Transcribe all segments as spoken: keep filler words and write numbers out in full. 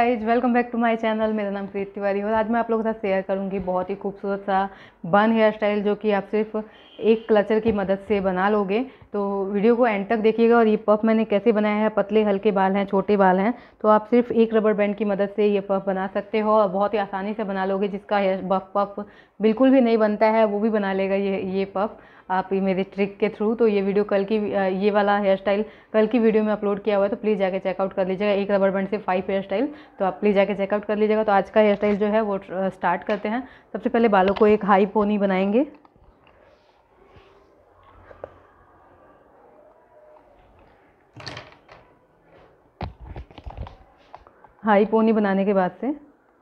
Guys, welcome back to my channel. मेरा नाम प्रीति तिवारी और आज मैं आप लोगों के साथ शेयर करूंगी बहुत ही खूबसूरत सा बन हेयर स्टाइल जो कि आप सिर्फ एक क्लचर की मदद से बना लोगे। तो वीडियो को एंड तक देखिएगा। और ये पफ मैंने कैसे बनाया है, पतले हल्के बाल हैं, छोटे बाल हैं, तो आप सिर्फ एक रबर बैंड की मदद से ये पफ बना सकते हो और बहुत ही आसानी से बना लोगे। जिसका हेयर बफ पफ बिल्कुल भी नहीं बनता है वो भी बना लेगा ये ये पफ आप मेरे ट्रिक के थ्रू। तो ये वीडियो कल की ये वाला हेयर स्टाइल कल की वीडियो में अपलोड किया हुआ है, तो प्लीज़ जाके चेकआउट कर लीजिएगा। एक रबर बैंड से फाइव हेयर स्टाइल, तो आप प्लीज़ जाके चेकआउट कर लीजिएगा। तो आज का हेयर स्टाइल जो है वो स्टार्ट करते हैं। सबसे पहले बालों को एक हाई पोनी बनाएंगे। हाई पोनी बनाने के बाद से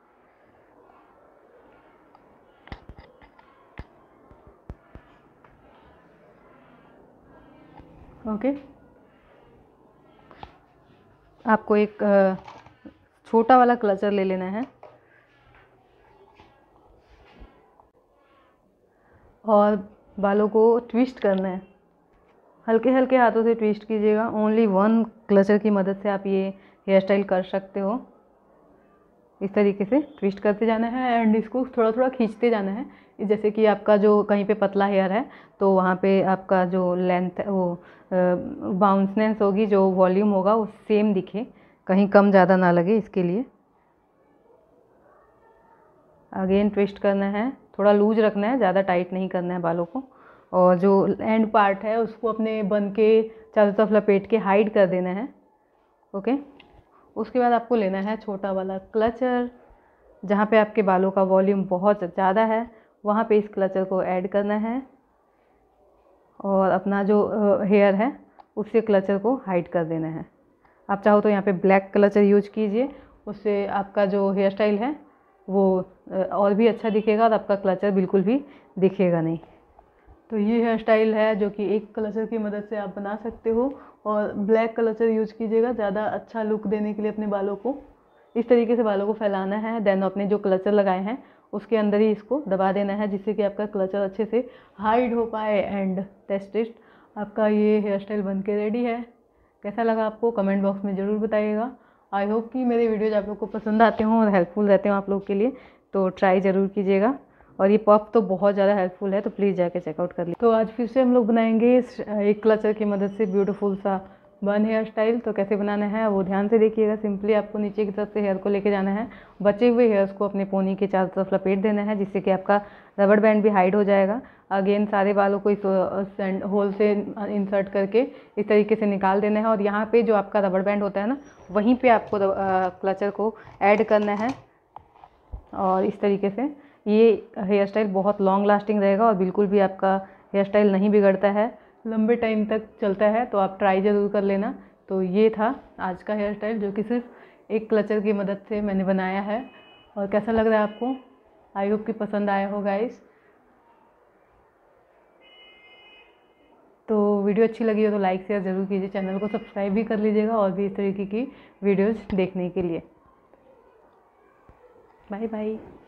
ओके आपको एक छोटा वाला क्लचर ले लेना है और बालों को ट्विस्ट करना है। हल्के हल्के हाथों से ट्विस्ट कीजिएगा। ओनली वन क्लचर की मदद से आप ये हेयर स्टाइल कर सकते हो। इस तरीके से ट्विस्ट करते जाना है एंड इसको थोड़ा थोड़ा खींचते जाना है। जैसे कि आपका जो कहीं पे पतला हेयर है तो वहाँ पे आपका जो लेंथ वो बाउंसनेस होगी, जो वॉल्यूम होगा वो सेम दिखे, कहीं कम ज़्यादा ना लगे। इसके लिए अगेन ट्विस्ट करना है, थोड़ा लूज रखना है, ज़्यादा टाइट नहीं करना है बालों को। और जो एंड पार्ट है उसको अपने बन के चारों तरफ लपेट के हाइड कर देना है। ओके उसके बाद आपको लेना है छोटा वाला क्लचर। जहाँ पे आपके बालों का वॉल्यूम बहुत ज़्यादा है वहाँ पे इस क्लचर को ऐड करना है और अपना जो हेयर है उससे क्लचर को हाइड कर देना है। आप चाहो तो यहाँ पे ब्लैक क्लचर यूज कीजिए, उससे आपका जो हेयर स्टाइल है वो और भी अच्छा दिखेगा और आपका क्लचर बिल्कुल भी दिखेगा नहीं। तो ये हेयर स्टाइल है जो कि एक क्लचर की मदद से आप बना सकते हो और ब्लैक क्लचर यूज कीजिएगा ज़्यादा अच्छा लुक देने के लिए अपने बालों को। इस तरीके से बालों को फैलाना है, देन अपने जो क्लचर लगाए हैं उसके अंदर ही इसको दबा देना है जिससे कि आपका क्लचर अच्छे से हाइड हो पाए। एंड टेस्टेड आपका ये हेयर स्टाइल बन के रेडी है। कैसा लगा आपको कमेंट बॉक्स में ज़रूर बताइएगा। आई होप कि मेरे वीडियोज आप लोग को पसंद आते हों और हेल्पफुल रहते हो आप लोग के लिए, तो ट्राई ज़रूर कीजिएगा। और ये पफ तो बहुत ज़्यादा हेल्पफुल है, तो प्लीज़ जाके चेकआउट कर लीजिए। तो आज फिर से हम लोग बनाएंगे एक क्लचर की मदद से ब्यूटीफुल सा बन हेयर स्टाइल। तो कैसे बनाना है वो ध्यान से देखिएगा। सिंपली आपको नीचे की तरफ से हेयर को लेके जाना है, बचे हुए हेयर्स को अपने पोनी के चारों तरफ लपेट देना है जिससे कि आपका रबड़ बैंड भी हाइड हो जाएगा। अगेन सारे बालों को इस होल से इंसर्ट करके इस तरीके से निकाल देना है और यहाँ पे जो आपका रबड़ बैंड होता है ना वहीं पे आपको क्लचर को ऐड करना है। और इस तरीके से ये हेयर स्टाइल बहुत लॉन्ग लास्टिंग रहेगा और बिल्कुल भी आपका हेयर स्टाइल नहीं बिगड़ता है, लंबे टाइम तक चलता है। तो आप ट्राई ज़रूर कर लेना। तो ये था आज का हेयर स्टाइल जो कि सिर्फ एक क्लचर की मदद से मैंने बनाया है। और कैसा लग रहा है आपको? आई होप कि पसंद आया हो गाइस। तो वीडियो अच्छी लगी हो तो लाइक शेयर ज़रूर कीजिए, चैनल को सब्सक्राइब भी कर लीजिएगा और भी इस तरीके की वीडियोज़ देखने के लिए। Bye bye.